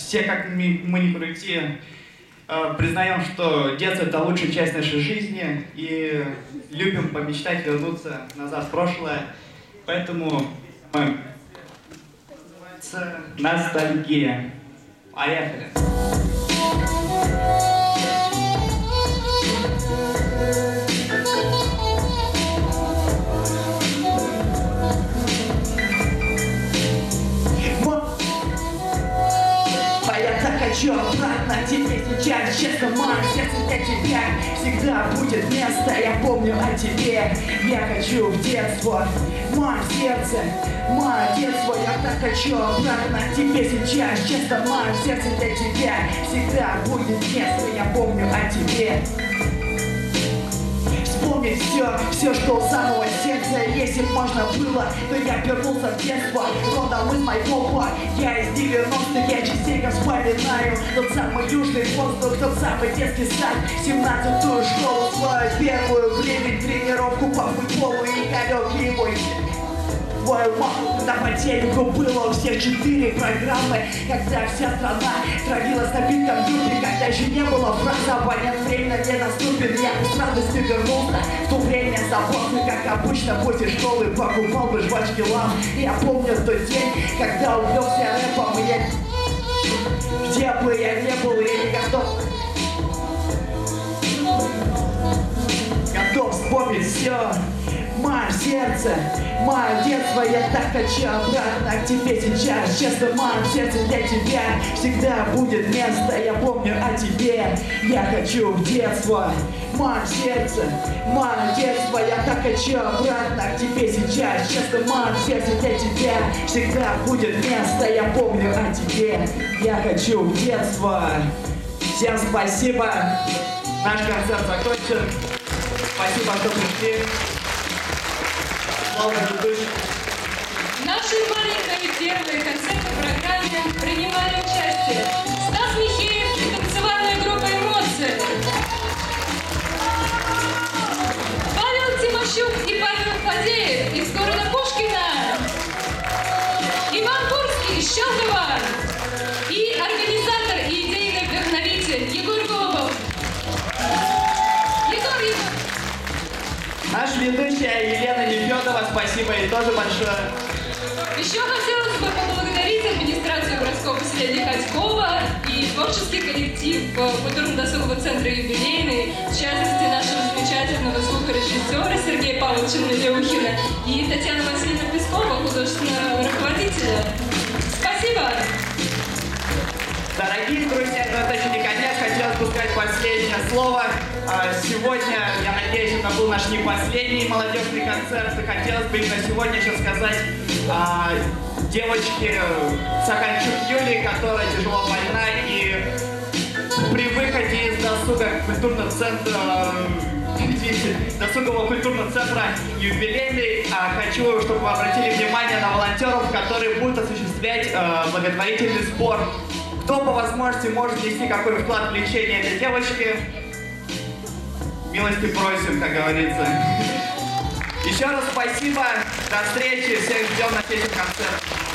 все, как мы ни крути, признаем, что детство — это лучшая часть нашей жизни, и любим помечтать вернуться назад в прошлое. Поэтому называется «Ностальгия». Поехали! Хочу обратно к тебе сейчас, честно, мое сердце для тебя всегда будет место, я помню о тебе. Я хочу в детство, мое сердце, мое детство. Я так хочу обратно к тебе сейчас, честно, мое сердце для тебя всегда будет место, я помню о тебе. Вспомнить все, что у самого сердца, если б можно было, то я вернулся в детство, родом из моего. Я из 90-х, я частенько вспоминаю тот самый южный воздух, тот самый детский сад, 17-ю школу, свою первую время, тренировку по футболу и далекий мой. Твою маму, когда по телеку было у всех 4 программы, когда вся страна травилась на битком дупе, когда еще не было фразы «абонент временно не доступен». Я бы с радостью вернулся в то время забавно, как обычно после школы покупал бы жвачки лам. Я помню тот день, когда увлекся рэпом, и я... Где бы я не был, я не готов вспомнить все. Мое сердце, мое детство, я так хочу обратно к тебе сейчас. Честно, мое сердце для тебя всегда будет место, я помню о тебе. Я хочу в детство, мое сердце, мое детство, я так хочу обратно к тебе сейчас. Честно, мое сердце для тебя всегда будет место, я помню о тебе. Я хочу в детство. Всем спасибо. Наш концерт закончен. Спасибо, что пришли. В нашей маленькой первой концертной программе принимали участие Стас Михеев и танцевальная группа «Эмоции», Павел Тимощук и Павел Фадеев из города Пушкина, Иван Курский из Щелково и организатор и идейный вдохновитель Егор Голубов. Наша ведущая Елена Нефедова, спасибо ей тоже большое. Еще хотелось бы поблагодарить администрацию городского поселения Ходькова и творческий коллектив культурно-досугового центра «Юбилейный», в частности, нашего замечательного звукорежиссера Сергея Павловича Мелеухина и Татьяну Васильевну Пескову, художественного руководителя. Спасибо! Дорогие друзья, это еще не конец, хотелось бы сказать последнее слово. Сегодня, я надеюсь, это был наш не последний молодежный концерт, и хотелось бы именно сегодня еще сказать девочке Саханчук Юлии, которая тяжело больна, и при выходе из досугового культурного центра «Юбилейный» хочу, чтобы вы обратили внимание на волонтеров, которые будут осуществлять благотворительный сбор. Кто по возможности может внести какой вклад в лечение этой девочки, милости просим, как говорится. Еще раз спасибо, до встречи, всех ждем на следующем концерте.